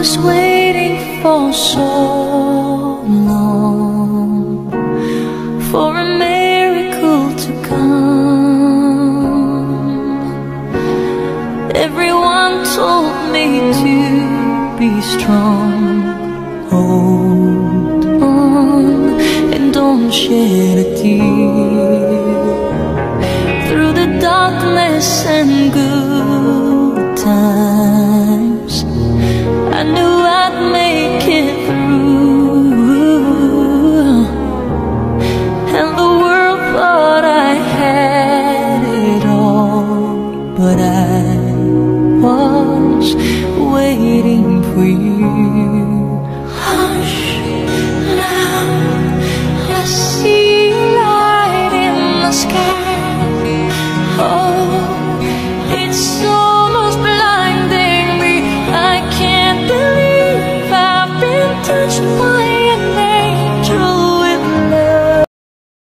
was waiting for so long for a miracle to come. Everyone told me to be strong, hold on and don't shed a tear. Through the darkness and good times, I knew I'd make it through, and the world thought I had it all, but I was waiting for you. Hush, now I see a light in the sky. Oh, it's almost blinding me. I can't believe I've been touched by